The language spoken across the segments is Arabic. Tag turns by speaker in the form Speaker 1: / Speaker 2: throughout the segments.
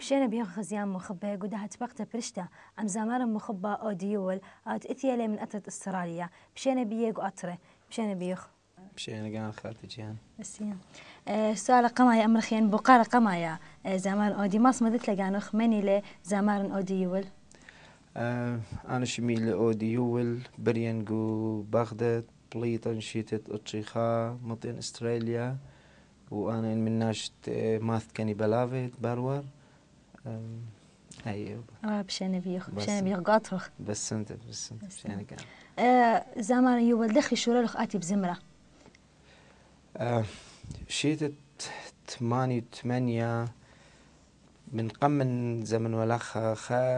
Speaker 1: بشينا بيخ خزيان مخبى قدها تبقت برشتا عم زمار مخبى أوديول أت إثيالي من أتت استراليا بشينا بيق أطره بشينا بيخ
Speaker 2: بشينا قان خالتي جيان
Speaker 1: بسيا سؤال قمايا أمرخيان بقارة قمايا زمان أودي ما صمدت لقانوخ مني ل زمار أوديول
Speaker 2: أنا شميل أوديول برينجو بغداد بليطن شيتت أتشيخا مطين أستراليا وأنا من ناشت ماث كاني بلافيت برور أيوة
Speaker 1: بشينا بيخ قاطرخ
Speaker 2: بس أنت بشينا كان
Speaker 1: زمان يول دخل شورلخ آتي بزمرة
Speaker 2: شيتت 8 من قمن زمن ولخ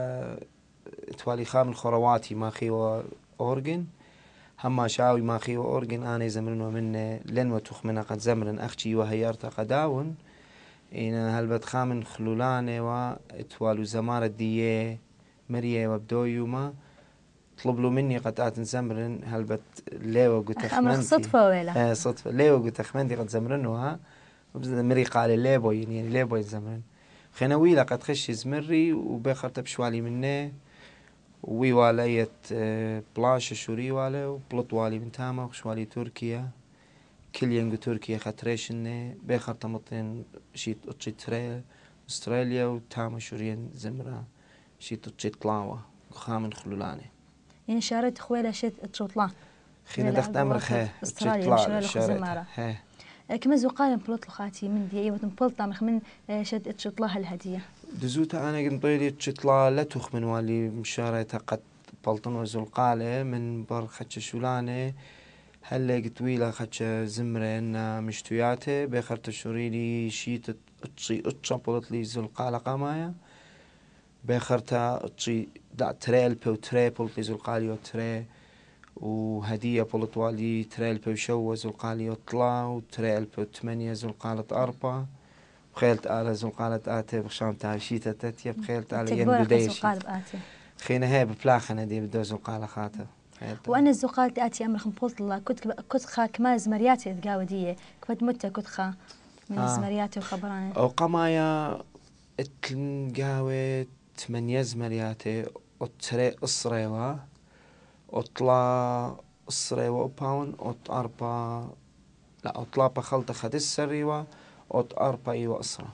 Speaker 2: توالي خام خورواتي ما خيوا أورجن هما شاوي ما خيوا أورجن أنا زمن ومن لن وتخ من قد زمرن أختي وهيارتا قداون إن هلبت خامن خلولاني وتوالو زمارة ديه مريه وبدويوما طلبلو مني قد زمرن هلبت ليو قد
Speaker 1: أمرخ صدفة ولا
Speaker 2: صدفة ليو قد تخمنتي قد زمرنوها مري قال ليبو يعني ليبو زمرن خنويلة قد خش زمري وباخر تبشوالي منه ويواليت بلاش شوري والي وبلط والي من تاما وخشوالي تركيا كل ينجو تركيا خطريشنه باخر تمطين شيت اتشي تري استراليا وتاما شوريين زمرة شيت اتشي طلاوة خامن خلولاني
Speaker 1: يعني شارت خويلة شت تشوطلا
Speaker 2: خينا دخت امرخ هي
Speaker 1: استراليا مشارلخ زمارة كما زوقال بلوت لخاتي من دي ايوه بلطة من شد تشطلها الهدية
Speaker 2: دزوتا انا قنطيلي تشطلا لا تخ من والي مشاريتا قد بلطن وزلقالة من بر خدش شولاني هلا قطويلة خدش زمرين مشتوياته بخر تشوريلي شيت اتشي اتشابلت لي زلقالة قمايا بخرتا اتشي دا تريل بو تري بلت لي زلقالي وتري وهدية بلت والي تريل بو شو زلقالي وطلا وتريل بو 8 زلقالة 4 بخيلت على زلقالة آتي بخشام تعشيتة تتيا بخيلت على ينقل ديشي خينا هي بفلاخنا دي بدو زلقالة خاطر
Speaker 1: وأنا الزقال تأتي أمر خمبولت الله كنت خا كما زمرياتي تقاودية كنت متى كنت خا من زمرياتي وخبراني
Speaker 2: أو قمايا اتلنقاوي 8 زمرياتي أتري أسريوا أطلا أسريوا باون أط 4 لا أطلا بخلطة خدس سريوا أط 4 إيوا أسرة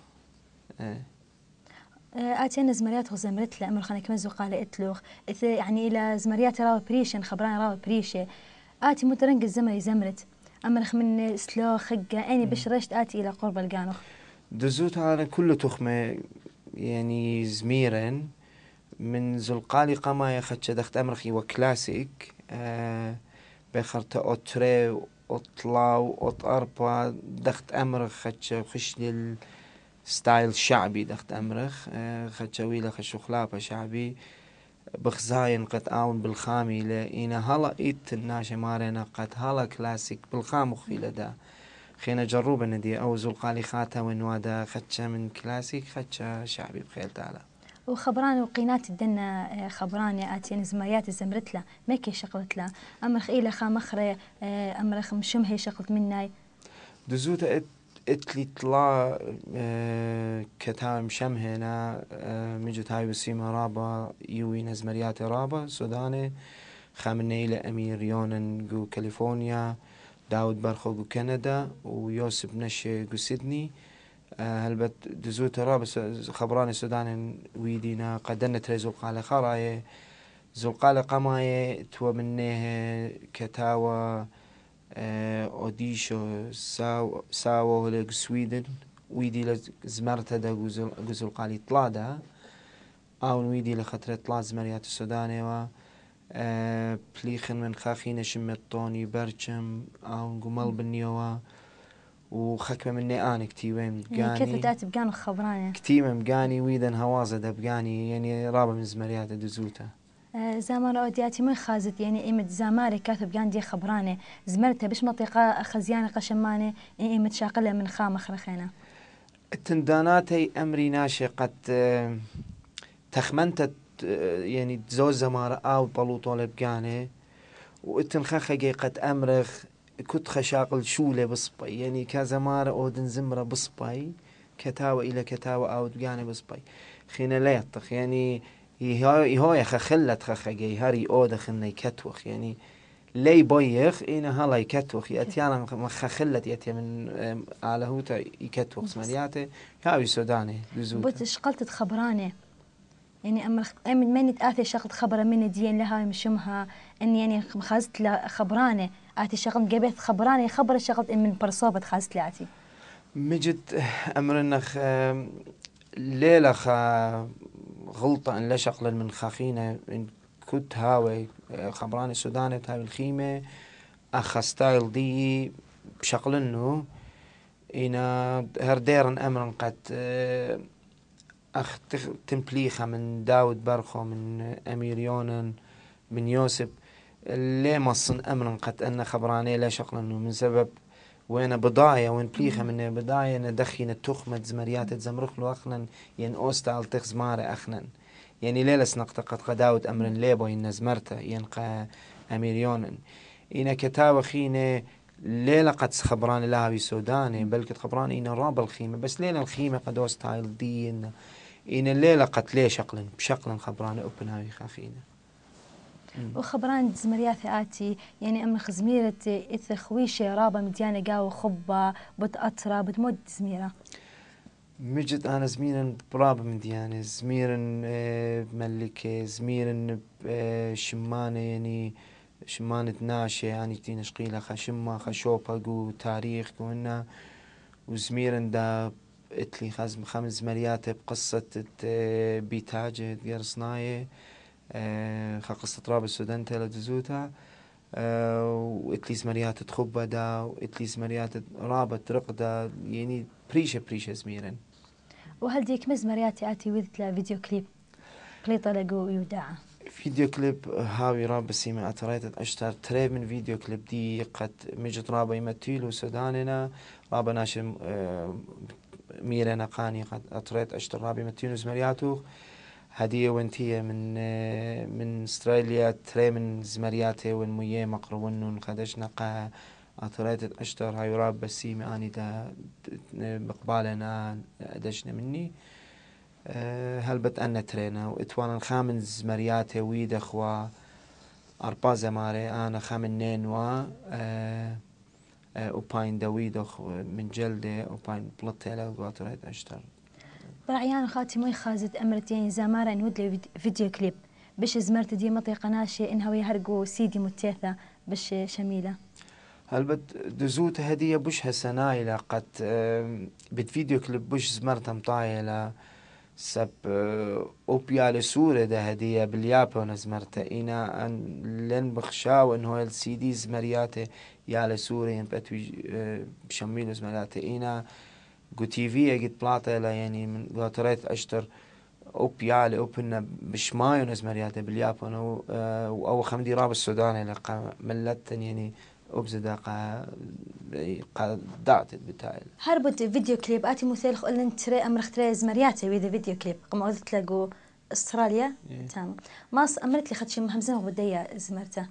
Speaker 1: آتينا زمريات وزمرت له أمر خانك كما زقال إتلوخ يعني إلى زمريات راو بريشن خبراني راو بريشة آتي مترنق الزمري زمرت أمرخ من سلو خقة أني بشرشت آتي إلى قرب القانوخ
Speaker 2: دزوت على كل تخمة يعني زميرا من زلقالي قما خدش دخت أمرخي وكلاسيك بخرت أوتري أطلاو أوت أربا دخت أمرخ خدش خش للستايل شعبي دخت أمرخ خدش ويلا خش خلافة شعبي بخزاين قد آون بالخامي لإنا هلا إيت الناشي مارينا قد هلا كلاسيك بالخام خيلة دا خينا جروبة ندي أو زلقالي خاتا ونوادا خدشة من كلاسيك خدشة شعبي بخيل تعالى
Speaker 1: وخبراني وقينات الدنا خبراني آتين زمريات زمرت له مكي شغلت له أمرخ إلى خامخرة أمرخ مشمهي شغلت مناي
Speaker 2: دزوتا اتلي طلا كتاوي مشمهنا مجو تاوي بسيمة رابا يوي نزمريات رابا سوداني خامني لأمير يونن جو كاليفورنيا داود برخو جو كندا ويوسف نشي جو سيدني هلبت دزوت رابس خبراني سودان ويدينا قدنا تري زلقالة خراية زلقالة قماية تو منه كتاوى اوديشو ساو هلق سويدن ويدي لزمرتا دا جو زلقالي طلادا او ويدي لخطرة طلاد زمريات السوداني و بليخن من خاخين شمطوني برشم او قمال بالنيوة وخكمة مني أنا كتيبة مجاني
Speaker 1: كيف تأتي بقانو خبراني
Speaker 2: كتيبة مجاني ويدن هوازة دا بقاني يعني رابع من زمريات دزوتا
Speaker 1: زمان أودياتي من خازت يعني إيمت زماري كاتب بقان دي خبراني زمرتها بش منطقة خزيانة قشماني إيمت شاقلة من خامخ رخينا
Speaker 2: التنداناتي أمري ناشي قد تخمنت يعني تزوز زمارة أو بلوطو لبقاني واتنخخي قد أمرخ كنت خشاقل شولة بصبي يعني كزمارة أودن زمرة بصبي كتاوة إلى كتاوة أو دقانة بصبي خينا ليطخ يعني يهوي خخلت خخجي هاري أودخ إنه يكتوخ يعني لي بويخ إنا هلا يكتوخ يأتيانا خخلت يأتي من على هوتا يكتوخ سمرياته هاوي سوداني
Speaker 1: بوت
Speaker 2: لزوتا
Speaker 1: شقلت خبرانه يعني أما من ماني آتي شغلت خبرة من دين لها مشمها إني يعني خازت لا خبرانة آتي شغلت جبت خبرانة خبر شغلت من برصوبة خازت لاتي
Speaker 2: مجد أمر إنخ ليلة غلطة إن لا شغل من خاخينة إن كنت هاوي خبراني سوداني بهاي الخيمة أخ ستايل دي بشغل إنه إنا هرديرن أمرن قد أخ تمبليخة من داود برخو من أمير يونن من يوسف ليه مصن أمرن قد أن خبراني لا شغل إنه من سبب وين بضاية وين بليخة من بضاية ندخين التخمة زمريات زمرخلو أخنن ين أوستال تخزمارة أخنن يعني ليلة سنقطة قد قداود أمرن ليبو ين زمرته ين أمير يونن إنا كتاب خينة ليلة قد خبراني لها بسوداني بل قد خبراني إنا راب الخيمة بس ليلة الخيمة قد أوستال دي إنا الليلة قد ليه شقلن بشقلن خبراني أوبن هاي خاخينة
Speaker 1: وخبران زمريات آتي يعني أما خزميرة إثر خويشة رابة مديانة قاوة خبة بتأطرة بتمد زميرة
Speaker 2: مجد أنا زميرا برابة مديانة زميرا ملكة زميرا شمانة يعني شمانة ناشة يعني تين شقيلة خشمة خشوبة قو تاريخ قونا وزميرا دا اتلي خمس زمريات بقصة بيتاجة ديار صناية قصة راب السودان تيلا دزوتا وإتليس مريات تخبة دا وإتليس مريات رابط رقدة يعني بريشة زميرا
Speaker 1: وهل ديك مزمريات آتي وذت لا فيديو كليب قليطة لقو يوداعة
Speaker 2: فيديو كليب هاوي راب بسيمة أتريت أشتر تريب من فيديو كليب دي قد مجد رابا يمتيلو سوداننا رابا ناشم ميرنا قاني قد أتريت أشتر رابا يمتيلو زمرياتو هدية وانتية من استراليا تري من زمرياتي والمية مقرون خدش نقا أثريت أشتر هاي راب بسيمة أني دا بقبالنا أدشنا مني هل بتأنا ترينا وإتوانا خامن زمرياتي ويد أخوا أربع زماري أنا خامن نينوا وباين دويد أخو من جلدة وباين بلطيلة وأثريت أشتر
Speaker 1: برعيان خاتي موي خازت أمرت يعني زمارة نود لي فيديو كليب بش زمرت دي مطيقة ناشي إنها ويهرقوا سيدي متيثة بش شميلة
Speaker 2: هل دزوت هدية بش هسنايلة قد بتفيديو كليب بش زمرت مطايلة سب أوبيا لسورة ده هدية باليابان زمرتها إنا أن لن بخشاو إنه السي دي زمرياته يا لسورة ينبتوي بشميل زمرياته إنا جو تي في قد بلاطة يعني من قاطرات أشتر أوبيالي أوبنا بشمايو نزمرياته باليابان أو خمدي راب السوداني لقى ملتن يعني أبزدا قا دعت بتاعي
Speaker 1: هربت فيديو كليب آتي مثال خلنا تري أمر اختري زمرياتي وإذا فيديو كليب قم أقول تلاقوا أستراليا تمام ماس أمرت لي خدش مهمزين وبدية زمرته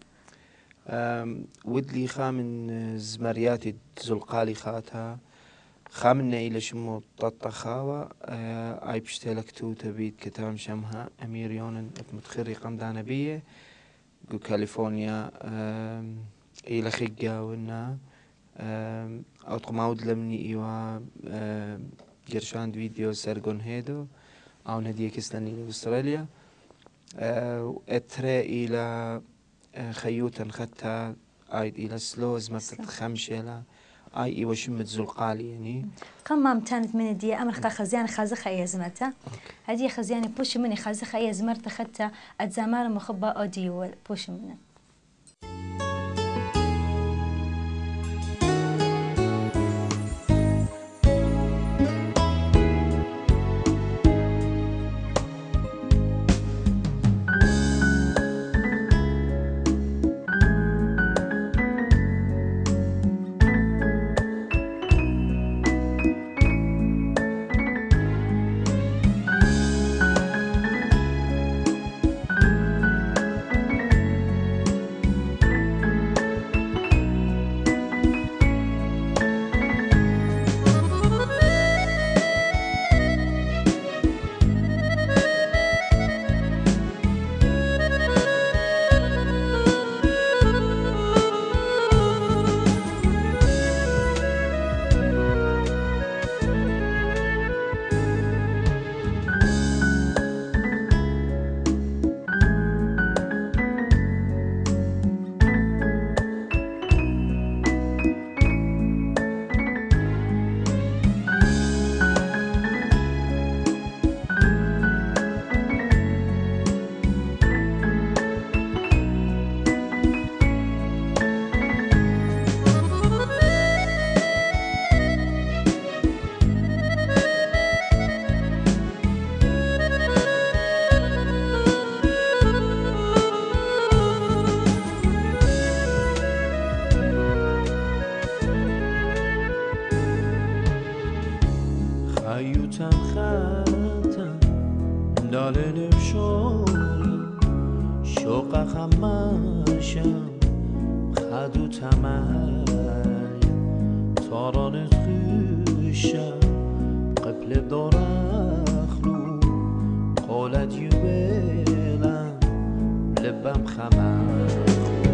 Speaker 2: ودلي خامن زمرياتي زلقالي خاتها خامنة إلى شمو طاطخاوة أي بشتلك تو تبيت كتام شمها أمير يونن متخري قمدانا بيه جو كاليفورنيا إلى خيجا ونا أو معود لمني إيوا جرشان فيديو سرقون هيدو أو نديه كسلاني لأستراليا أترى إلى خيوتا خدتها أيد إلى سلوز مثل خمشة أي إيوا شمت زلقالي يعني
Speaker 1: كم ما متانت من دي أمر خزيان خازخة يا زمرته هذه خزيانة بوش مني خازخة يا زمرته خدتها أتزامار مخبى أوديو بوش منه
Speaker 2: دلل شوری شوق خماشم خدو تمای تارانت خشم قبل بدارخلو قولت يبلم لبم خمخلو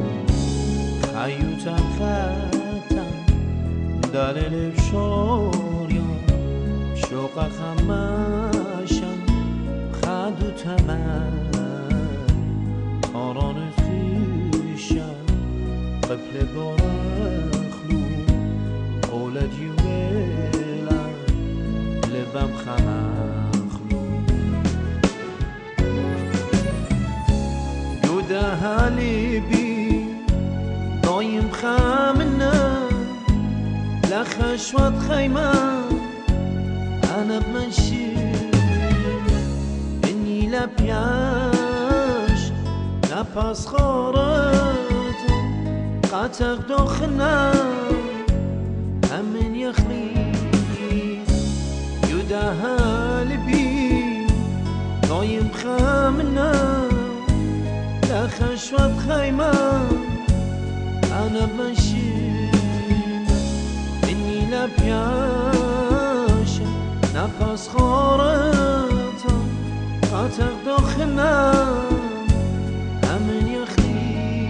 Speaker 2: خيوتم ختم دلل شوری شوق خماشم خدو تمای تارانت خشم قبل بدارخلو قولت يبلم لبم خمخلو جوده هالي بي دايم خامنا لخشوت خيمة أنا بمشي إني لبياش نفس خارت قاتق دخنا همين يخلي يوده هالبي دايم خامنا لخشوت خيمة أنا بمشي إني لبياش نفس خارت قاتق دخنا همين يخلي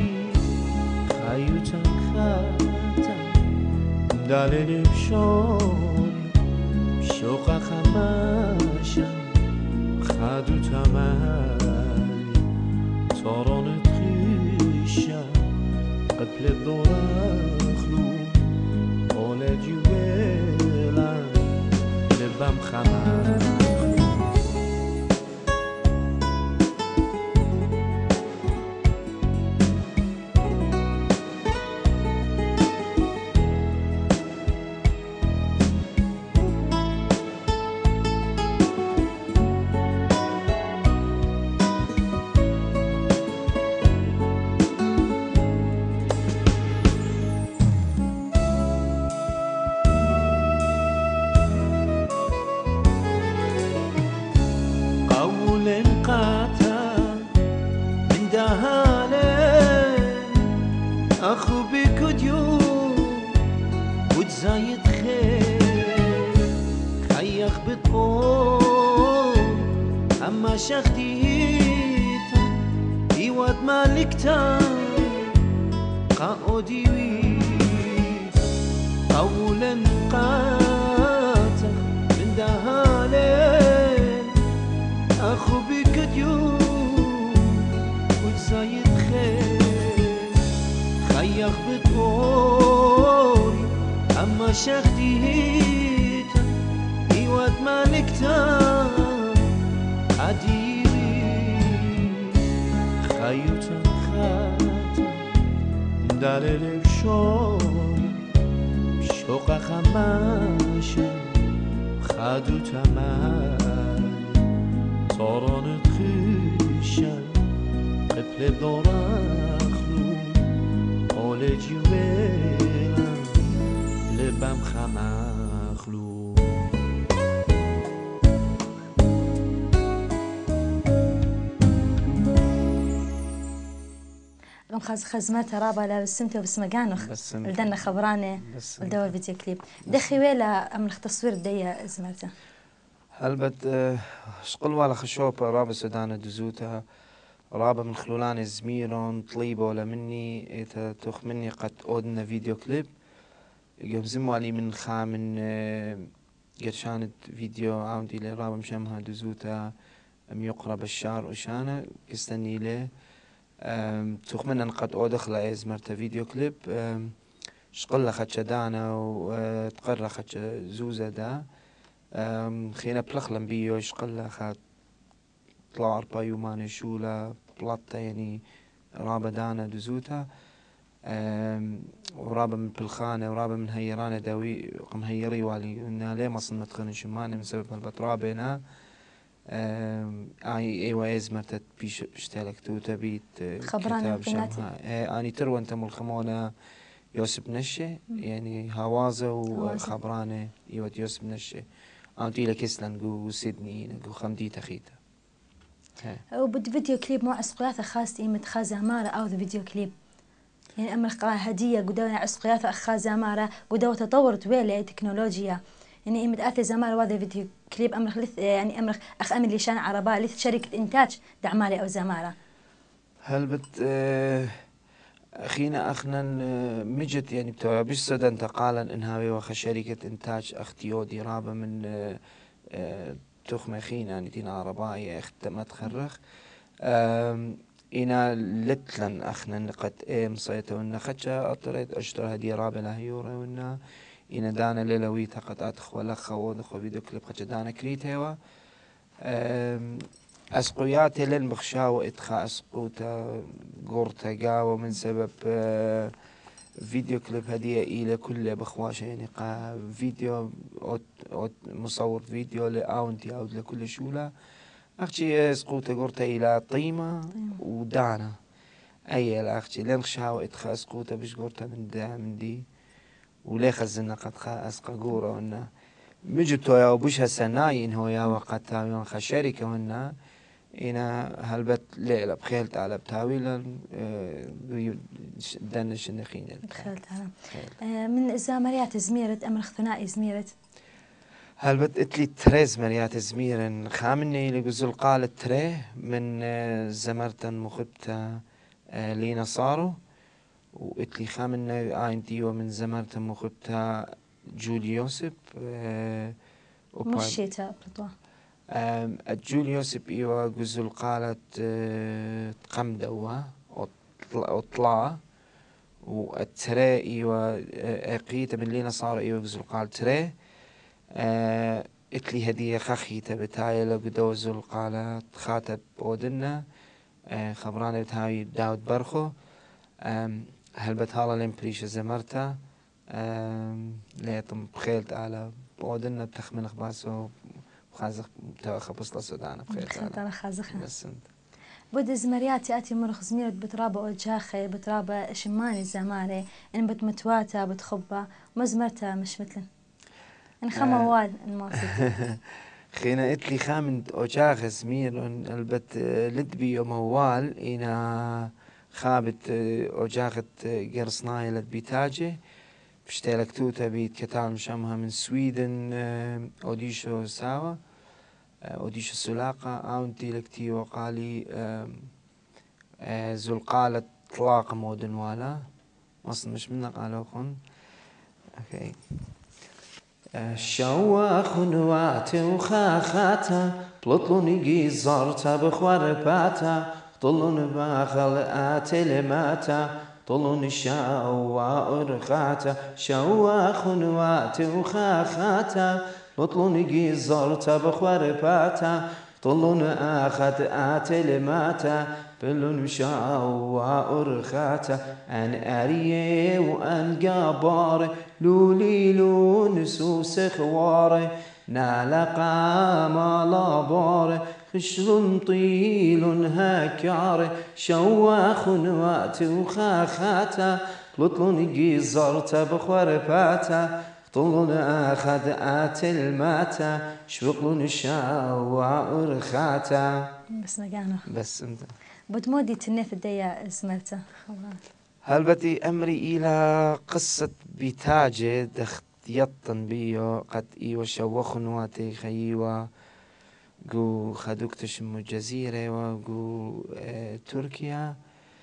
Speaker 2: خيوتك خاتم دلل بشوری شوق خماشم خدو تمالی تارانت خیشم قبل بدارخلو قولت يبلم لبم خمخلو أخو بك ديو وتزايد خير خيخ بتقول أما شخديت إيوات مالكتا قاودي ويت أولا قاتل من دهالين أخو بك ديو وتزايد خير خيخ بتقول أما شخديت إيوات مالكتا عديوي خيوتا خاتم دلل بشوری شوق خماشم خدو تمالی تارانت خشم قبل بدارخلو قولت يبلم لبم خمخلو
Speaker 1: خزمات رابا لا بسمته وبسمقانخ لدنا خبرانه ولدوا الفيديو كليب دخي ويلا من التصوير دي زمرته
Speaker 2: هلبت شقل ولا خشوب رابا السودان دزوتها رابا من خلولان زميرون طليبة ولا مني إذا تخ مني قد أودنا فيديو كليب يوم زموالي من خامن قرشانت فيديو عاودي لي رابا مشامها دزوتها يقرا بشار وشانا يستني له تخ منا قد أودخل إزمرت فيديو كليب شقل خدش دانا وتقرر خدش زوزة دا خينا بلخلم بيو شقل خد طلع 4 يومان شولا بلطة يعني رابا دانا دزوتا ورابا من بلخانة ورابا من هيرانة داوي مهيري والي إنها ليه ما صنت خن شمانة من سبب البطرابة هنا ايوا ازمرتت بيشتالك توتا بيت
Speaker 1: خبرانة
Speaker 2: اني تروى انت ملخمونة يوسف نشة يعني هوازة وخبرانة يود يوسف نشة انتي لك اسلن جو سيدني جو خمدي تخيتا
Speaker 1: وبد فيديو كليب مع عسقياثة خاصة متخازة مارة أو ذا فيديو كليب يعني أمر هدية قدونا عسقياثة أخازة مارة قدوة تطور تويلة تكنولوجيا يعني متأثر زمان وهذا فيديو كليب أمر لث يعني أمر أخ أمر لشان عرباء لث شركة إنتاج دعمالي أو زمارة.
Speaker 2: هل أخينا أخنا مجت يعني بتوع بش صدى انتقالا إنها وخ شركة إنتاج أختيو دي رابة من تخم أخينا يعني دين عرباء أخت ما تخرخ إنا لتلن أخنا نقد مصيته وإن خدشة أطريت أشتر هدي رابة لهيورة وإن إنا دانا ليلوي تقد أدخ ولخ ودخ فيديو كليب خدشة دانا كريتها أسقياتي لن بخشاو إدخا أسقوتا قورتا قاوة من سبب فيديو كليب هدية إلى كل بخواشة يعني فيديو أو مصور فيديو لأونتي أو لكل شولة أختي أسقوتا قورتا إلى طيمة ودانا أي الأختي لن خشاو إدخا أسقوتا بش قورتا من دي ولي خزنا قد خا أسقا قورة وإنه مجتو يا وبش هسناين هو يا وقت تاويون خشركة وإنه إنا هلبت ليلة بخيلت على بتاويلا دنش النخين
Speaker 1: بخيلت على من زمريات زميرت أمر ثنائي زميرت
Speaker 2: هلبت اتلي تريز مريات زميرن خامني لجزل قالت تري من زمرتا مخبتا لينا صاروا واتلي خامني آينتي ومن زمرتا مخبتا جولي يوسف
Speaker 1: مشيتا بطوة
Speaker 2: جوليوس بيوا جزل قالت قمدوا أطلع والترى إيوا أقيت من لينا صار إيوا جزل قال ترى إتلي هدية خخيتة بتاعي لقدو زل قالت خاتب بودنا خبرانة بتاعي داود برخو هل بتهالا لمبريش زمرتا ليتم بخيلت على بودنا بتخمن خباسو خازق تاخ بصلة سودانا بخير
Speaker 1: أنا خازقها
Speaker 2: بس انت
Speaker 1: بود زمرياتي أتي مرخ زميرت بترابة أوجاخي بترابة شماني زماري إن بتمتواتا بتخبة مزمرتا مش مثلن إن خموال الموسيقى
Speaker 2: خينا اتلي خامن أوجاخ زمير البت لدبي موال إنا خابت أوجاخت قرصناي لدبيتاجي بشتالك توتا بيت كتال مشامها من سويدن أوديشو ساوا أوديشو سلاقة أونتي لكتي وقالي زلقالة طلاق مودن والا مصر مش منا قالوا خن أوكي شواخ نواتي وخاخاتا بلطلوني جيزارتا بخوار باتا طلون باخل آتي ماتا طلون شاوا أرخاتا شواخ نواتي وخاخاتا بلطلوني جيزارتا بخوار باتا طلون آخت آتي ماتا بلون شاوا أرخاتا أن أريه وأن قابار لولي لون سوس خواري نالقا مالابار خشل طيل هكاري شواخ نوات وخاخاتا لطلون جيزارتا بخورباتا طلون آخد آت الماتا شوقلون شاوا أرخاتا
Speaker 1: بس نقانا
Speaker 2: بس انت
Speaker 1: بتمودي تنف الديا اسمرته
Speaker 2: هل بدي أمري إلى قصة بتاجة دخت يطن بيو قد إيوة شوخن واتي خيوة جو خدوكتش مو جزيرة وجو تركيا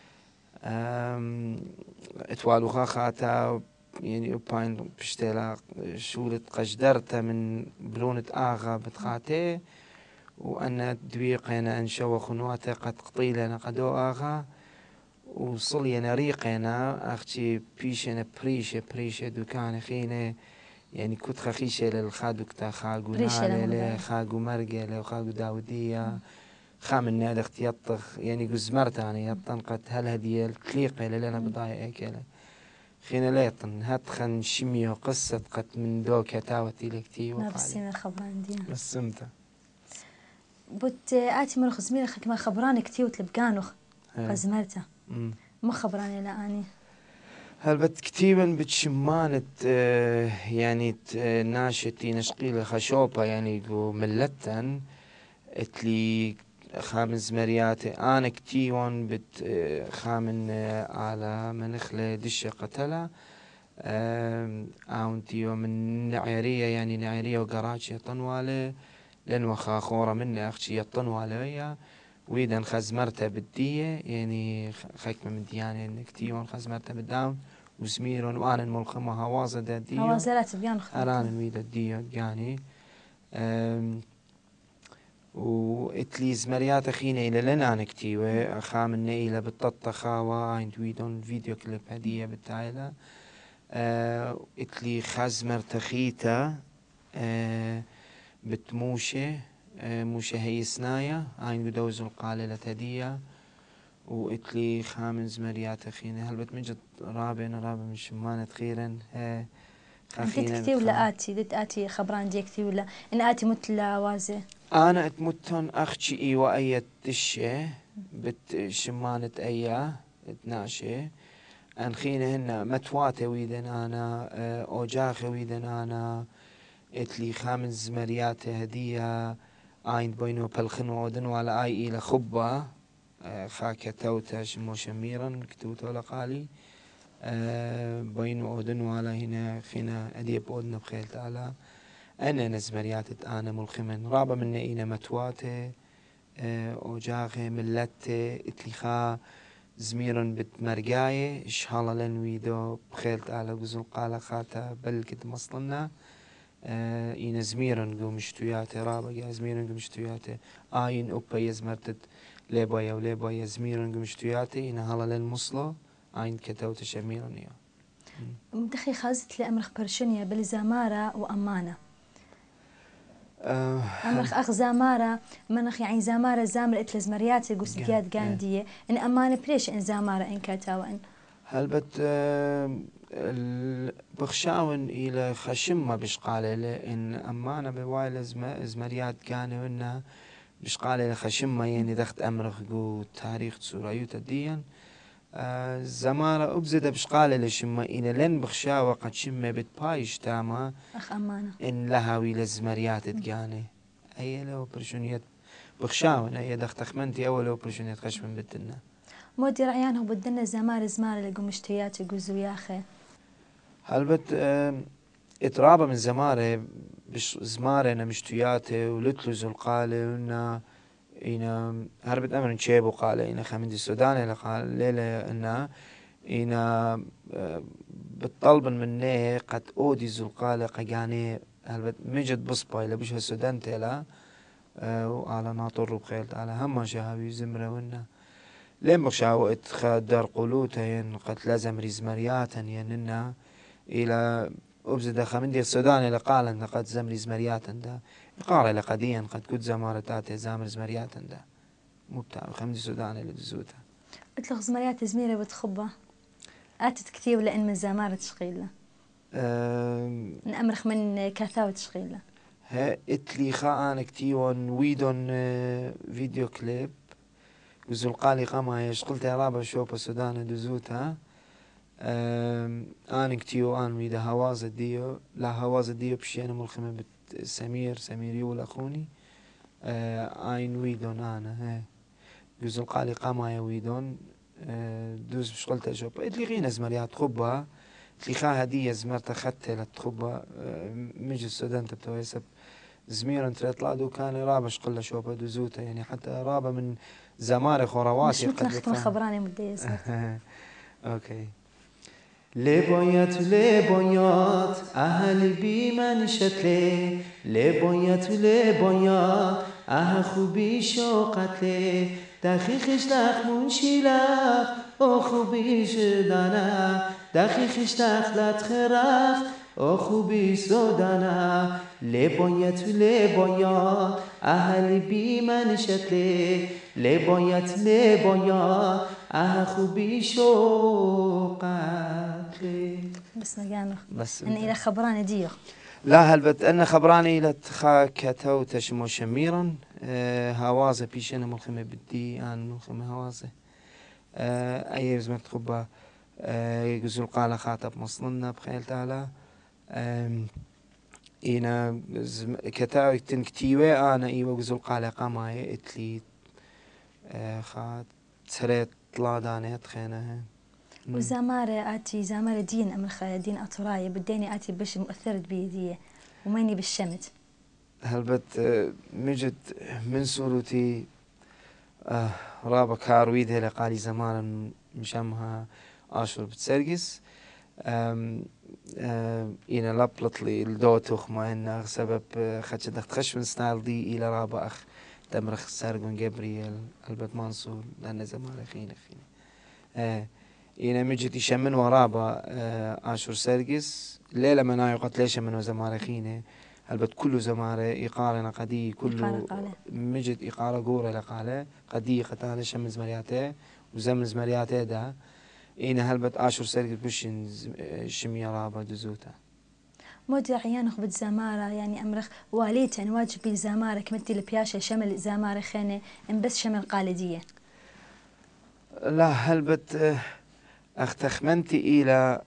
Speaker 2: اتوالو خاخاتا يعني باين بشتلا شولة قجدرتا من بلونة آغا بتخاتي وأنا دويقنا أن شوخن واتي قد قطيلنا قدو آغا وصلينا ريقنا أختي بيشنا بريشة دكان خينا يعني كنت خخيشة للخادوك تا خاقو نالة خاقو مرقلة وخاقو داودية خامن نادى اختي يطخ يعني قزمرتاني يطن قد هل هدية تليقة لنا بضايا اكلا خينا ليطن هاتخن شميو قصة قد من دوكا تاوتي لكتي
Speaker 1: وقالي نفسي خبران دي
Speaker 2: بس امتى
Speaker 1: بوت آتي مرخ زميلة خكما خبران كتير وتلبقانوخ قزمرته ما خبراني لا أني
Speaker 2: هل بتكتيبا بتشمانت يعني ناشتي نشقيل خشوبة يعني جو ملتن اتلي خامن زمرياتي أنا كتيون بت خامن على منخلة دشة قتلة أونتيو من نعيرية يعني نعيرية وقراتشي طنوالة لأن وخا خورة مني أختي طنوالة ويا وإذا خزمرتها بالدية يعني خكمة من ديانة إن كتيون خزمرتها بالداون وزميرون وأنا الملخمة هوازة دا ديو
Speaker 1: هوازلات بيان خطوة
Speaker 2: أنا ويدا ديو يعني وإتلي زمريات أخينا إلى لنا أنا كتيوة خامن إلى بالططة خاوة عند ويدون فيديو كليب هدية بالتايلة إتلي خزمر تخيتا بتموشة موشة هي سنايا عين بدوز القالة هدية وإتلي خامن زمريات أخينا هل بتمجد رابع من شمانة خيرا
Speaker 1: أنت تكتي ولا آتي آتي خبران ديكتي ولا إن آتي متلا وازي
Speaker 2: أنا أتمتن أختي إيوة أي تشة بتشمانة أيا 12 أنخينا هنا متواتة ويدن أنا أوجاخة ويدن أنا إتلي خامس زمريات هدية عين بينو بالخن ودن ولا آي إلى خبة خاكة توتا شمو شميرا كتوتا لقالي بينو ودن ولا هنا خينا أديب ودنا بخيل تعالى أنا نزمريات أنا ملخمن رابا من إينا متواتة أوجاخة ملتة إتلي زميرن بتمرقاية إشهالة لنويدو بخيل تعالى قزل قالة خاتا بلكت مصلنا إينا زميرن قو مشتوياتي رابا زميرن قو مشتوياتي آين أوبا يزمرتت ليبايا وليبايا زميرن قو مشتوياتي إينا هلا للمصلو آين كتوت شميرن يا
Speaker 1: مدخي خازت لأمرخ برشنيا بالزامارة وأمانة أمرخ أخ زامارة منخ يعني زامارة زامر إتل زمرياتي قوستيات قاندية إن أمانة بريش إن زامارة إن كاتاوا إن
Speaker 2: هل بت بخشاون إلى خشمة بشقالة لأن أمانة بوايل زمريات كانوا إنها بشقالة خشمة يعني دخت أمرخ قو تاريخ سوريوت الدين زمارة أبزد بشقالة لشمة إلى لن بخشاوة قد شمة بتبايش تاما
Speaker 1: أخ أمانة
Speaker 2: إن لها ويل زمريات تقاني أي لو برشونيات بخشاون أي دخت أخمنتي أول لو برشونيات خشمة بتنا
Speaker 1: مودي رعيانه بدنا زمار زمار اللي قمشتيات يقوزو ياخي
Speaker 2: هل بت اترابة من زمارة بش زمارة أنا مشتياته ولتلوز القالة وإنه إنا هربت أمر نشيبو قالة إنا خامد السوداني لقال ليلة إنا إنا بتطلب مني قد أودي زلقالة قجاني هربت مجد بصباي لبش السودان تلا وعلى ناطر بخيل على هم شهابي زمرة وإنا لين بخشاو اتخدر قلوتا ين قد لازم ريزمرياتا يننا إلى أبزد خمندي السوداني لقال قد زمري زمرياتا دا قال لقديا قد كنت زمارتات زامر زمرياتا دا مبتع خمندي السوداني لدزوتا
Speaker 1: بتلغ زمريات زميرة بتخبة آتت كتير لأن من زمارة تشغيلة نأمرخ من كاثاو تشغيلة
Speaker 2: ها اتلي خاان كتيون ويدون فيديو كليب وزول قالي قاما يشغلت رابا شوبا السودان دزوتا أنا كتيو أنا ويدا هواز ديو لا هواز ديو بشينا ملخمة سمير يول أخوني أين ويدون أنا ها جزء قالي قاما ويدون دوز بشغلت شوبا إتلي غينا زمريات خبها إتلي خا هدية زمرت أخدت لتخبها مجي السودان تبتوي سب زمير انت لا دو كان رابا شغل شوبا دوزوتا يعني حتى رابا من زمارة خورواتي
Speaker 1: مش مثل خبراني مدية
Speaker 2: اوكي لبايات اهل بی من شتله لبايات اه خوبی شوقتله دقیقش لخمون شیلخ او خوبی شدانه دقیقش دخلت خرخ او خوبی سودانه لبايات اهل بی من شتله لبايات اه خوبی شوقتله
Speaker 1: بس مجانو بس إن إلى خبراني ديو
Speaker 2: لا هلبت أنا خبراني إلى تخاكتو تشمو شميرا هوازة بيشنا ملخمة بدي أنا ملخمة هوازة أي زمت خبا جزول قال خاطب مصلنا بخيل تعالى إنا كتاو تنكتيوة أنا إيوة جزول قال قاماي إتلي خات سريت طلا دانيت خينه
Speaker 1: وزمارة آتي زمارة دين أمرخ دين أطراي بديني آتي بش مؤثرة بيدية وماني بالشمت
Speaker 2: هلبت مجد من صورتي رابا كارويد هلا قالي زمان مشامها آشور بتسرقس إنا لبلط لي الدوتوخ ما إنه سبب خدش دخت خش من ستايل دي إلى رابا أخ تمرخ سرقون جبريل البت منصور لأن زمان خينا إنا مجد يشمن ورابا آشور سرقس ليلة منايو قد ليش من زمان خينا البت كل زمارة إقارة قدي كل مجد إقارة جورة لقالة قدي قتالة شمز مرياته وزمز مرياته ده إنا هلبت آشور سرقس بوشين شمية رابا دزوتا
Speaker 1: مودي عيان خبت زمارة يعني أمرخ واليت يعني واجب بالزمارة كمتي البياشة شمل زمارة خانة إن بس شمل قالدية
Speaker 2: لا هلبت أختخمنتي إلى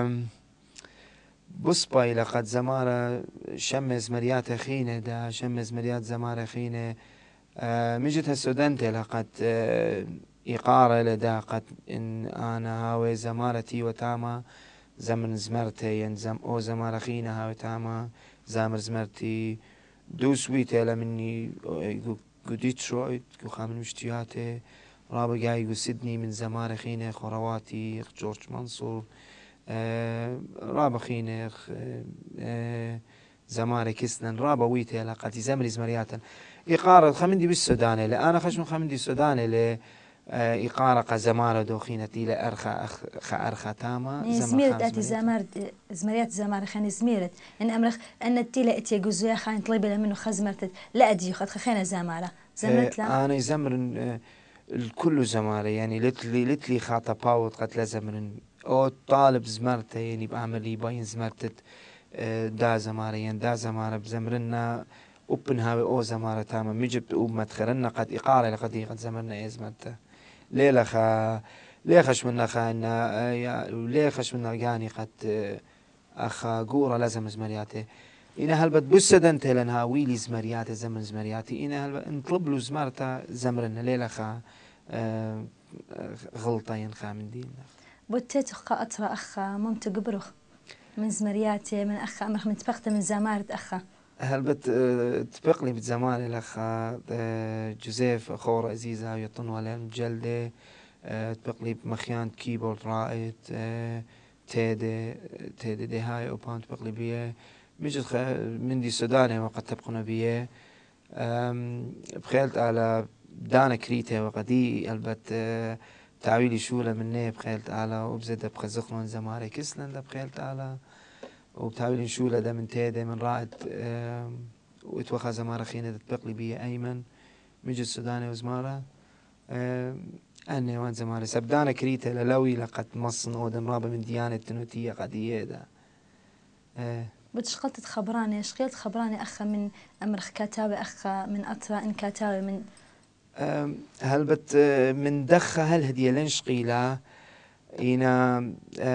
Speaker 2: بصبا إلى قد زمارة شمز مريات خينة دا شمز مريات زمارة خينة مجت السودانتي لقد إقارة لدا قد إن أنا هاوي زمارتي وتاما زمن زمرتي ينزم أو زمارة خينة هاوي تاما زامر زمرتي دو سويتي لمني جو ديترويت جو خامن مشتياتي رابع جاي جو سيدني من زمارة خينة خورواتي جورج منصور رابا خينخ زمارة كسنن رابا ويتي لقاتي زمري زمرياتا إقارة خمندي بالسوداني لأنا خشم خمندي السوداني ل إقارة قزمارة دوخينتي أرخى تاما
Speaker 1: زميرت أتي زمريات زمارة خاني زميرت إن أمرخ أن التيلة أتي جزويا خان طلبي منه خزمرت لا أدي خد خينا زمارة زمرت لا
Speaker 2: أنا زمر الكل زمارة يعني لتلي خاطة باوت قتل زمرن أو طالب زمرته يعني بعمل يبين زمرتت دا زمارة يعني دا زمارة بزمرنا أوبنهاوي أو زمارة تاما مجبت أوب مدخرنا قد إقارة لقد قد زمرنا إيه زمرته ليخش منا خانا ليخش منا يعني قد أخا قورة لازم زمرياته إنا هلبت بسدنت لنها ويلي زمرياته زمن زمرياتي إنا هلبت نطلب له زمرته زمرنا ليلخا غلطين خامن دين
Speaker 1: بوتيت أخا أطرى أخا ممت قبرخ من زمرياتي من أخا أمرخ من تبقت من زمارة أخا
Speaker 2: هلبت تبقلي بزمان الأخا جوزيف أخور عزيزة يطن ولا مجلدة تبقلي بمخيان كيبورد رائد تيدي دي هاي أوبان تبقلي بيه مجد من دي سوداني وقد تبقنا بيه بخيلت على دانا كريتة وقدي هلبت تعويلي شولة مني بخيلت على وبزد بخزخلون زماري كسلن بخيلت على وبتعويلي شولة ده من تيدي من رائد واتوخى زمارة خينة تبقلي بيه أيمن مجد سوداني وزمارة أني وان زمارة سبدانا كريتة للوي لقد مصن أودن رابا من ديانة تنوتية قدية ده
Speaker 1: بتشغلت خبراني شغلت خبراني أخا من أمرخ كاتاوي أخا من أطرى إن كاتاوي من
Speaker 2: هل بت من دخة هل هدية لين شقيلة إنا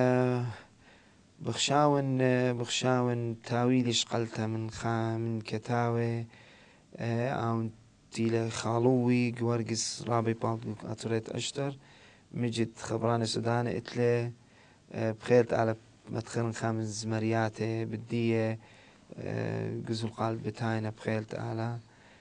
Speaker 2: بخشاون تاويلي شقلتها من كتاوي أو تيلا خالوي جوارجس رابي بالك أطريت أشتر مجد خبراني سوداني إتلي بخيلت على مدخل خامس مرياتي بدية جزء القلب بتاعنا بخيلت على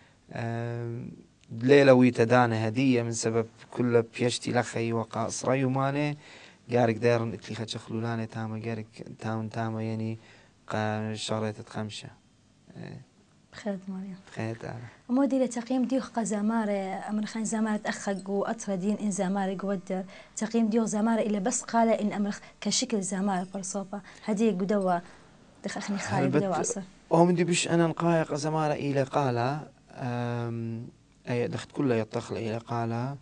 Speaker 2: ليلة ويتدانا هدية من سبب كل بيشتي لخي وقا صريو ماني جارك دارن اتلي خدش خلولاني تاما جارك تاما يعني شريت خمسة
Speaker 1: بخيلت مريم
Speaker 2: بخيلت على
Speaker 1: مودي لتقييم ديوخ قزامارة أمر خان زمارة أخق وأطرى دين إن زمارة قودر تقييم ديوخ زمارة إلا بس قال إن أمر كشكل زمارة برصوبة هدي قدوة دخخني خايف قدوة عصر
Speaker 2: هم دي بش أنا نقايق زمارة إلى قالة أي دخت كله يطخل إلى قالة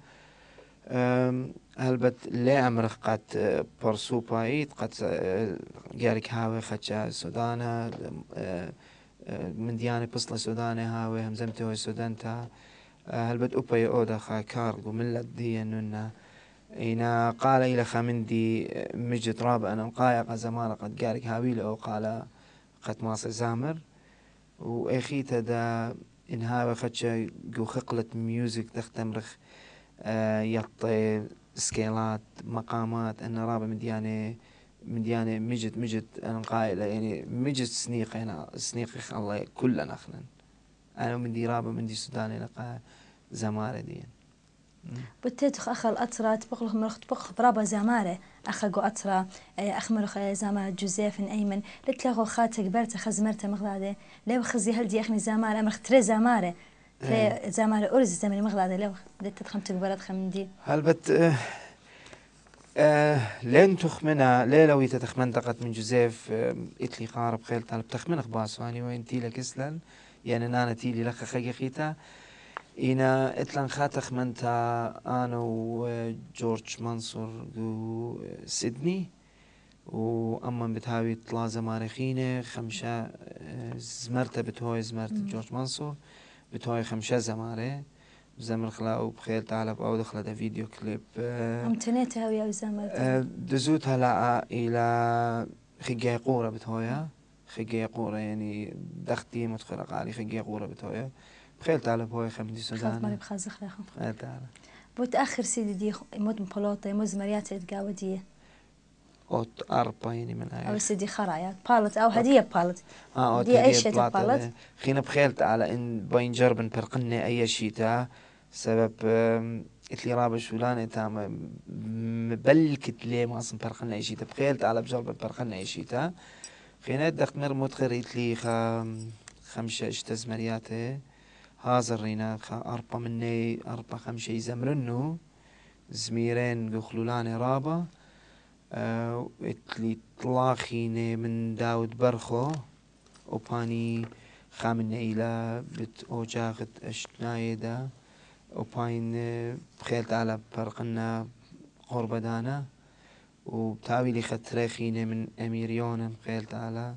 Speaker 2: هلبت لا أمرخ قد برصوبة إيد قد جارك هاوي خدشا سودانا من ديانة بصلة سودانة هاوي همزمته وسودانتا هلبت أوبا أودا خا كارغو ملت دي إنه إنا قال إلى خامندي مجد رابع أنا مقايق زمارة قد جارك هاوي أو قال قد ماصر زامر وأخيته دا إن هاوي خدشا جو خقلة ميوزك دخت أمرخ يطي سكيلات مقامات أن رابع مديانة مجد أنا قائلة يعني مجد سنيقي الله كلنا أخنا أنا مندي رابع مندي سوداني لقى زمارة دي
Speaker 1: بتتخ أخ الأطرة تبقى مرخ تبقى برابا زمارة أخجو أطرة أخمرخ زمارة جوزيف أيمن لتلاقوا خاتك برت خزمرته مغلادة لو خزي هلدي أخني زمارة أمرخ تري زمارة تري زمارة أرز زمري مغلادة لو بدت تدخم تكبرت خمدي
Speaker 2: هل بت لين تخمنا ليلوي تتخمن من جوزيف إتلي قارب خيل طالب تخمن باسواني وين تيلا كسلن يعني أنا تيلي لك خيخيتا إنا إتلان خاتخ منتا أنا وجورج منصور سيدني وأما بتهاوي طلا زمارخينة خمسة زمرته بتهوي زمرت جورج منصور بتهوي خمسة زمارة زمر خلاو بخيل تعالى أو دخل ده فيديو كليب
Speaker 1: أمتنيتها ويا زمرت
Speaker 2: دزوتها لا إلى خجي قورة بتهويا خجي قورة يعني دختي متخرق علي خجي قورة بتهويا بخيل تعالى بهوي خمدي سودان
Speaker 1: خاف مالي بخازخ لخم
Speaker 2: بخيل تعالى
Speaker 1: بتأخر سيدي دي مود بلوطة مود زمريات تقاودية
Speaker 2: أوت أربعة يعني من
Speaker 1: أو
Speaker 2: هاي
Speaker 1: سيدي خرايا بالت أو هدية بالت
Speaker 2: أوت
Speaker 1: دي أي
Speaker 2: هدية
Speaker 1: شيء بالت
Speaker 2: خينا بخيل تعالى إن بين جربن برقنة أي شيء سبب اتلي رابش ولان تام مبلكت لي ما أصلا برقنة أي شيء بخيل تعالى بجربن برقنة أي شيء خينا دخت مرموت خريت لي خمسة اشتزمرياته هازرينا أربعة مني أربعة خمسة يزمرنو زميرين قخلولاني رابا اتلي طلاخيني من داود برخو وباني خامن إلى بت أوجاغت أشتنايدا وباين بخيلت على برقنا قرب دانا وبتاوي لي خطريخيني من أميريون بخيلت على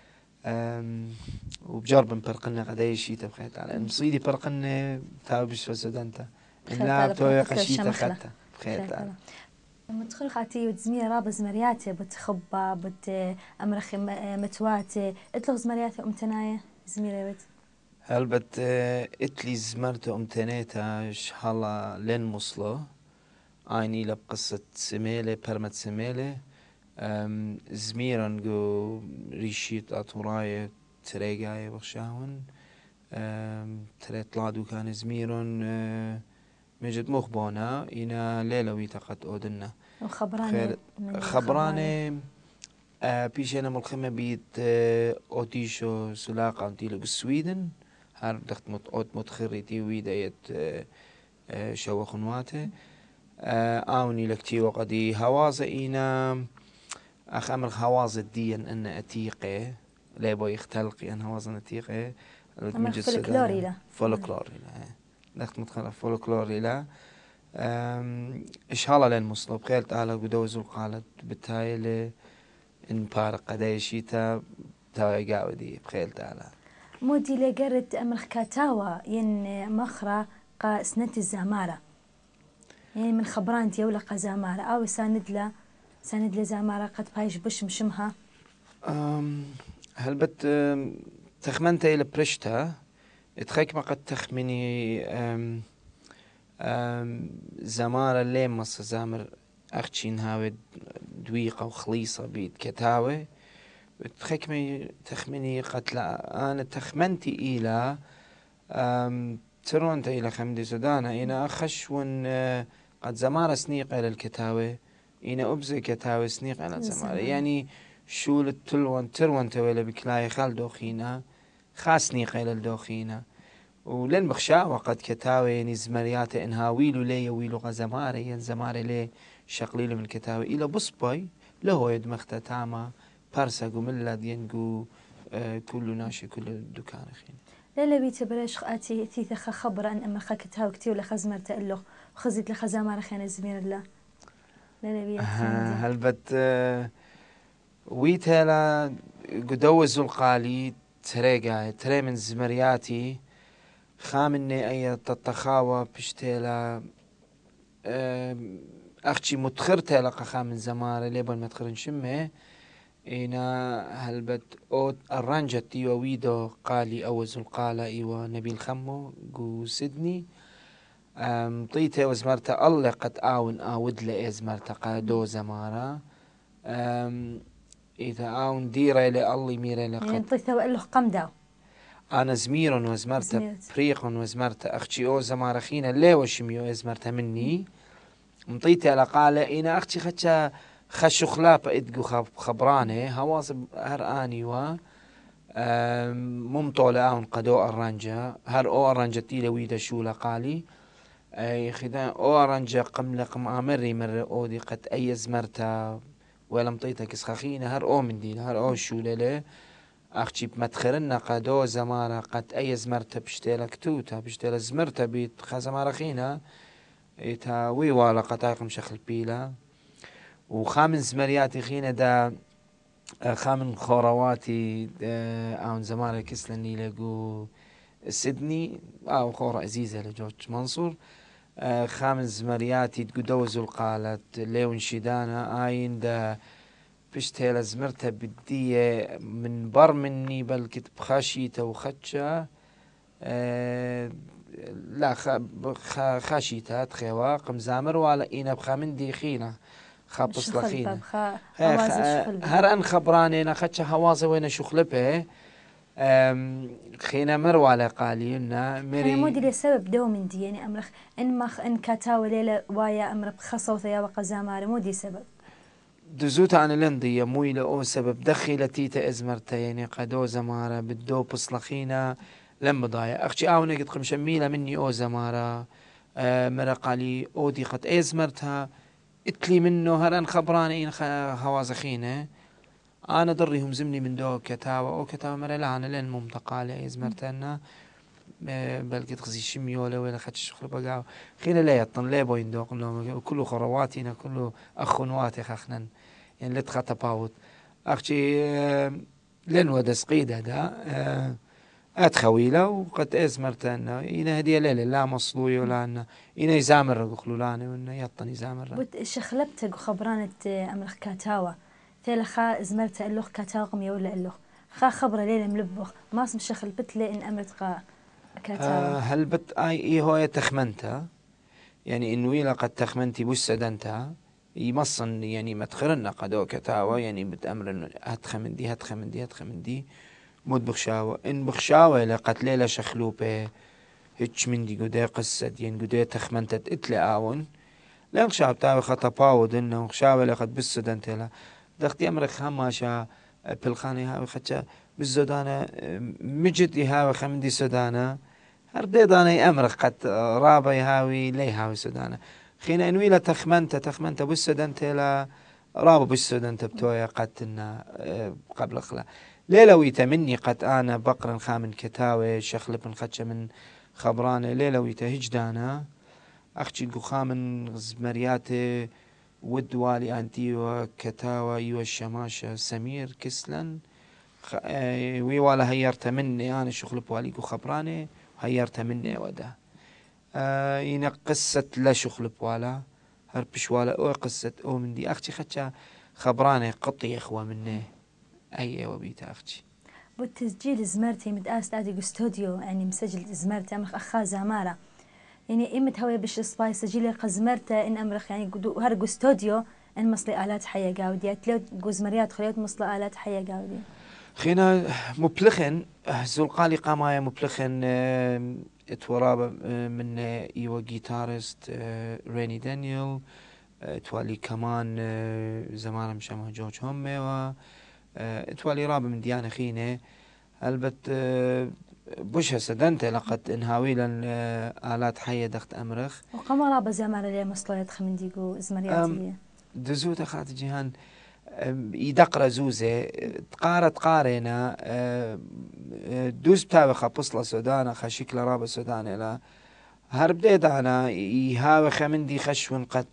Speaker 2: وبجرب برقنا قداي شيتا بخيلت على مصيدي برقنا تاوي بشو سودانتا إملا بتوي قشيتا خطة بخيلت على
Speaker 1: متخل خاتي وتزمير رابز مرياتي بتخبى أمرخ متواتي اطلق زمرياتي أمتناية زميرة بت
Speaker 2: هل بت اتلي زمرته أمتنيتا شحالة لين مصلو عيني لبقصة سميلة برمت سميلة زميرا جو ريشيت أطوراي تريقاي بخشاون تريت لادو كان زميرا مجد مخبونا إنا ليلوي تقت أودنا خبراني بيشينا ملخمة بيت أوتيشو سلاقة أنتيلو بالسويدن هار دخت متخريتي ويدايت شو خنواته آوني لكتي وقدي هوازة إينا أخ أمر هوازة ديا أن أتيقي ليبو يختلقي أن هوازة أتيقي
Speaker 1: أمر فولكلوري لا
Speaker 2: فولكلوري لا دخت متخرة فولكلوري لا إشهالة لين مصلو بخير تعالى قدوز القالت بالتالي إن بارق قدايشيتا تاوي قاودي بخير تعالى
Speaker 1: مودي لقرد أمرخ كاتاوا ين مخرى قا سنت الزمارة يعني من خبران ديولا قا زمارة أو ساند لا زمارة قد بايش بش مشمها
Speaker 2: هل بت تخمنتي لبرشتا تخيك ما قد تخمني زمارة اللي مصر زامر أختشين هاوي دويقة وخليصة بيت كتاوي تخمني قتلا أنا تخمنتي إلى ترونت إلى خمدي سودانا إنا أخشون قد زمارة سنيق إلى الكتاوي إنا أبزي كتاوي سنيق إلى الزمارة يعني شو التلون ترون تويلة بكلاي خال دوخينا خاص سنيق إلى الدوخينا ولين بخشاء وقد كتاوي يعني زمريات إنها ويلو لي ويلو غزماري ين زماري لي شقليل من كتاوي إلى بصبي له يد مختا تاما بارسا قملا دينقو كل ناشي كل دكان خين
Speaker 1: لا بيت بلاش خاتي تيثخ خبر أن أما خكتها وكتير لخزمر تألخ وخزت لخزامر خين زمير الله لا بيت
Speaker 2: هل بت ويتها قدوز القالي تري من زمرياتي خامني أي تتخاوى بشتيلا أختي متخرتها لقى خامن زمارة ليبون متخرن شمه إنا هلبت أوت الرانجة تيو ويدو قالي أوز القالة إيوا نبيل خمو قو سيدني طيته وزمرته الله قد آون آود لإزمرته قادو زمارة إذا آون ديرة لألي ميرة
Speaker 1: يعني
Speaker 2: لقد
Speaker 1: طيته وقال له قم داو
Speaker 2: أنا زمير وزمرته بريق وزمرته أختي أو زمارة خينا ليه وشميو إزمرته مني مطيتي على قالة إنا أختي خشو خلافة إدقو خبراني هواصب هر آني و ممطولة آون قدو أرانجا هر أو أرانجا تيلة ويدا شو لقالي أي خدان أو أرانجا قم آمري مرة أو دي قد أي زمرتا ولا مطيتا كسخخينة هر أو من دينا هر أو شو للي أختي بمدخرنا قدو زمارة قد أي زمرتا بشتيلا كتوتا بشتيلا زمرتا بيت خزمارة خينا إيتا ويوالا قطايقم شخل بيلا وخامن زمرياتي خينا دا خامن خورواتي آون زمارة كسلني لقو سيدني أو خورة عزيزة لجورج منصور خامن زمرياتي تقدوزو القالت ليون شيدانا آين دا بشتيلا زمرتها بدية من بر مني بل كتب خاشيته وخدشة لا خاشيته تخيوا قم زامر ولا إينا بخامن دي خينا خابص لخينا هر أن خبراني أنا خدشة هوازة وين شخلبه خينا مروالة قالينا
Speaker 1: مري مودي لسبب دو من دي يعني أمرخ إن كاتاو ليلة وايا أمر بخصوص يا وقزامار مودي سبب
Speaker 2: دزوت عن لندي مويلة أو سبب دخلة تيتا إزمرتا يعني قدو زمارة بدو بصلخينا لم ضايع أختي آونا قد قم شميلة مني أو زمارة مرا قالي أو دي قد إزمرتها اتلي منه هران خبراني إن هوازخينة أنا ضريهم زمني من دو كتاوة أو كتاوة مرا لعنا لين ممتقالة إزمرتنا بل قد خزي شميولة ولا خدش شغل بقاو خينا لا يطن لا بوين دوق كله خرواتنا كله أخنواتي خخنن يعني لتخطى باوت أختي لين ودس قيدة دا أتخويلة وقد أزمرتنا إنا هدية ليلة لا مصلوي ولا أن إنا يزامر رقلولاني وإنا يطن يزامر
Speaker 1: بوت شخلبتك خبرانة أمرخ كاتاوة ثيلا خا زمرت اللوخ كاتاوغم يولا اللوخ خا خبرة ليلة ملبوخ ما اسم شخلبت لي إن أمرت قا كاتاوة
Speaker 2: هل بت أي هو تخمنتها يعني إن ويلا قد تخمنتي بسدنتها يمصن يعني متخرنا قدو كتاوة يعني بتأمر هتخمن دي مود بخشاوة إن بخشاوة لقد ليلة شخلوبة هيتش من دي قدي قصة يعني قدي تخمنتت اتلي آون لين خشاوة تاوي خطباود إنه خشاوة لقد بسدنتها دختي أمرك خماشا بالخاني هاوي خدشا بالزدانة مجد هاوي خمدي سودانا هردي داني أمرك قد رابي هاوي لي هاوي سودانا خينا إنويلا تخمنت بالسودانت لا رابو بالسودانت بتويا قدنا قبل خلا ليلوي تمني قد أنا بقرا خامن كتاوي شخلب من خدشة من خبرانة ليلوي تهجدانا أختي خامن زمرياتي ودوالي أنتي وكتاوى والشماشة سمير كسلن ويوالا هيرت مني أنا شغل بوالي خبراني هيرت مني وده ينا قصة لا شغل بوالا هربش والا أو قصة أو من دي أختي خدشة خبراني قطي إخوة مني أي وبيتا أختي
Speaker 1: بالتسجيل زمرتي متأسس أدي استوديو يعني مسجل زمرتي أمرخ أخا زمارة يعني إمت هوي بش سباي سجيل قزمرته إن أمرخ يعني هرجو استوديو إن مصلي آلات حية جاودية تلو جزمريات خليت مصلي آلات حية جاودية
Speaker 2: خينا مبلخن زلقالي قامايا مبلخن اتورابة من ايوا جيتارست ريني دانيال توالي كمان زمان مشامه جورج هومي و توالي رابة من ديانة خينة البت بوش سدنت لقد انهاوي لن آلات حية دخت أمرخ
Speaker 1: وقام رابة زمان اللي مصليات خمنديقو زمرياتية
Speaker 2: دزوت خات جيهان يدقر زوزة تقارنا دوز بتاوي خبصلة سودانا خشكل رابة سودانا لا هرب دانا يهاوي خمندي خشون قد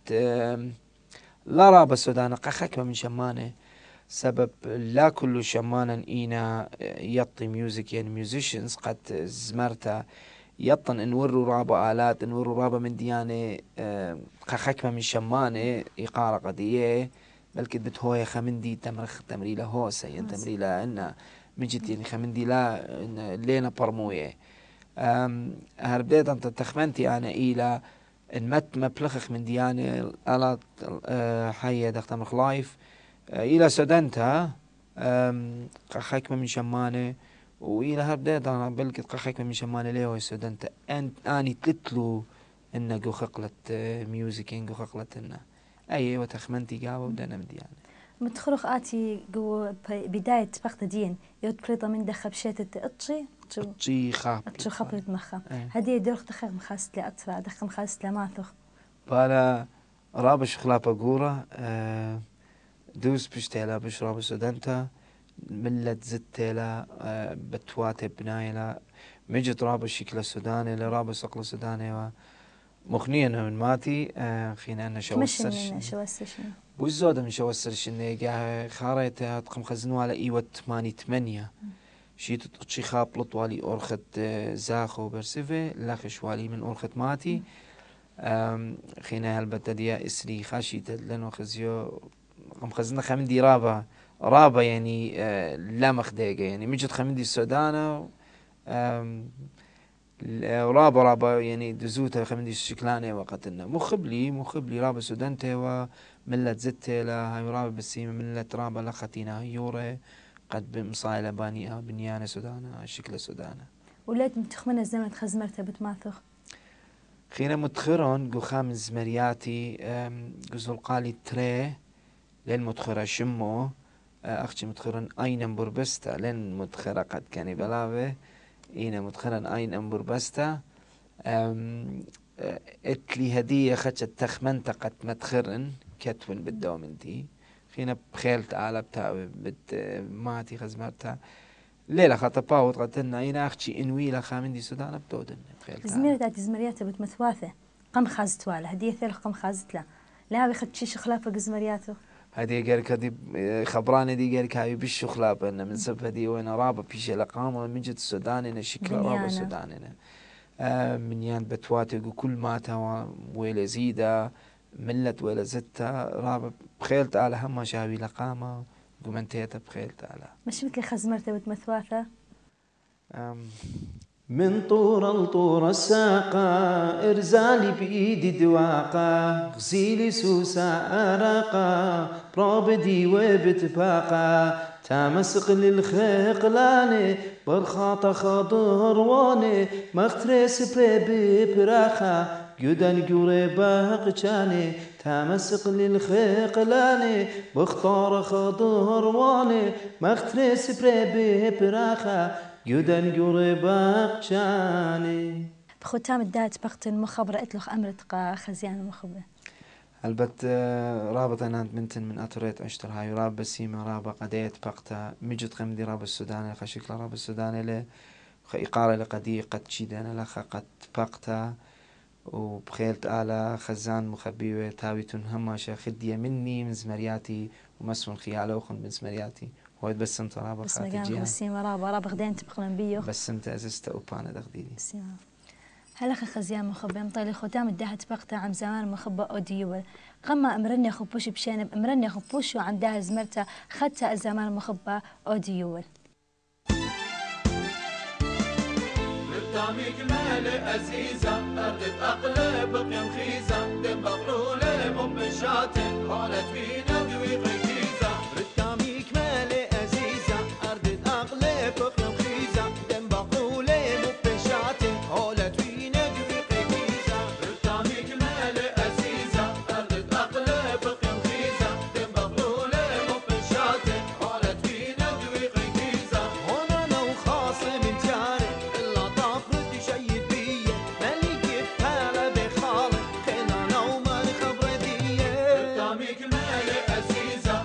Speaker 2: لا رابة سودانا قخكمة من شمانة سبب لا كل شمانا إينا يطي ميوزك يعني ميوزيشنز قد زمرتا يطن انورو رابا آلات انورو رابا من ديانة خخكمة من شمانة إقارة قدية بلكي بتهوي خمندي تمرخ تمريلا هوسا يعني تمريلا إنا مجد يعني خمندي لا لينا برموية هر بديت أنت تخمنتي أنا إلى المت مبلغخ من ديانة ألا حية دختم خلايف إلى سودنتا قخيك من شمانة وإلى هر بديت أنا بلقت قخيك من شمانة ليه سودنتا أني تلتلو إنه جو خقلة ميوزكين جو خقلة إنه أي وتخمنتي جاوا ودنا مديانة
Speaker 1: متخرخ آتي جو بداية وقت دين يود بريطة من دخل بشيت أطشي
Speaker 2: تشي خاب
Speaker 1: أطشي خبرت مخا هدي دورخ دخل مخاست لأطفال دخل مخاست لماثخ
Speaker 2: بالا رابش خلابة قورة دوس بشتيلا بش رابش سودنتا ملت زتيلا بتواتي بنايلا مجت رابش شكل السوداني لرابش سقل السوداني مخنيا من ماتي خينا أنا
Speaker 1: شوسرشن
Speaker 2: والزودة من شوسرشن جا خاريتها تقم خزنوا على إيوة 8 شي تطشي خابلط والي أورخت زاخو برسفة لخش والي من أورخت ماتي خينا هالبتا ديا إسري خاشيت لأنه خزيو قم خزنا خمدي رابا يعني لا مخديقة يعني مجد خمدي السودانة رابا يعني دزوتا خمدي الشكلانة وقتنا مخبلي رابا سودانته وملت زته لا هاي رابا بسيمة ملت رابا لختينا يوري قد بمصايلة بانية بنيانة سودانة شكل سودانة
Speaker 1: ولاد متخمنة زمن خزمرتها بتماثخ
Speaker 2: خينا متخرون جو خامز مرياتي جزول قالي تري لين متخرة شمو أختي متخرن أين أمبر بستا لين متخرة قد كاني بلاوي إينا متخرن أين أمبر بستا اتلي هدية خدشت تخمنت قد متخرن كتون بالدوم انتي خينا بخيلت على بتاوي بت ماتي خزمرتها ليلة خاطر باوت قتلنا أين أختي إنوي لخا من دي سودان بتودن بخيلت
Speaker 1: زميرة تاعتي زمرياتها بتمثواثة قم خازت واله هدية ثالث قم خازت له لا بيخد شي شخلافة زمرياته
Speaker 2: هذه قالك هذه خبرانة دي قالك هاي بيش خلابة إن من سب هذه وين رابة بيش الأقامة من جد السودان إن شكل رابة السودان إن من يان بتواتي وكل ماتا ويلا زيدا ملت ويلا زتا رابة بخيلت على هم شاوي لقامة قمنتيتا بخيلت على
Speaker 1: مش مثل خزمرته بتمثواثة
Speaker 2: من طور لطور الساقة إرزالي بإيدي دواقة غسيلي سوسة أراقة برابدي وبتفاقة تامسق للخيقلاني برخاطة خاضر واني مخترس بريبي براخة جدن جوري باقشاني تامسق للخيقلاني بختار خاضر واني مخترس بريبي براخة جدن جوري باقشاني
Speaker 1: بختام الدات بقت المخبرة اتلخ أمرت خزيان المخبرة
Speaker 2: البت رابط أنا منتن من أطريت أشتر هاي راب بسيمة رابا قديت بقتا مجد قمدي راب السوداني خشكل راب السوداني له إقارة لقدي قد شيدانا لخا قد بقتا وبخيلت على خزان مخبيوة تاويتون هماشا خدية مني من زمرياتي ومسون خيالة وخن من زمرياتي هو بس انت رابا
Speaker 1: خاتجيها بسيمة رابا غدين تبقلن بيو
Speaker 2: بس انت أزست أوبانا دغديدي
Speaker 1: بسيمة هلا خزيان مخبى مطيلي ختام الدهت بقطع عم زمان مخبى أوديول قما أمرني خبوش بشينب أمرني خبوش وعندها زمرته خدتها الزمان مخبى أوديول
Speaker 3: للطعميك المالي أزيزة أردت أقلب قيم خيزة دم بقلولة مبشاتة قالت فينا دويقي كيزة للطعميك مالي أزيزة أردت أقلب قيم خيزة دم بقلولة مبشاتة قالت فينا دويقي كيزة للطعميك المالي أزيزة أردت أقلب قيم خيزة دم بقلولة مبشاتة قالت فينا دويقي كيزة هنا أنا وخاصم جاري الطعميك المالي أزيزة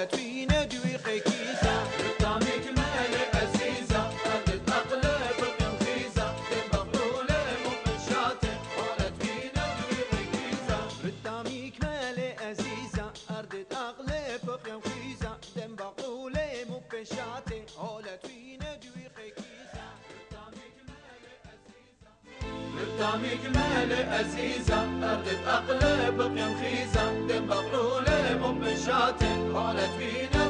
Speaker 3: حولت فينا دويقي كيزة رتامي كمالي عزيزة أردت أقلب قمخيزة تبقلولي مقشاتي حولت فينا دويقي كيزة رتامي كمالي عزيزة أردت أقلب قمخيزة تبقلولي مقشاتي حولت فينا دويقي كيزة رتامي كمالي عزيزة أردت أقلب قمخيزة تبقلولي مقشاتي حولت فينا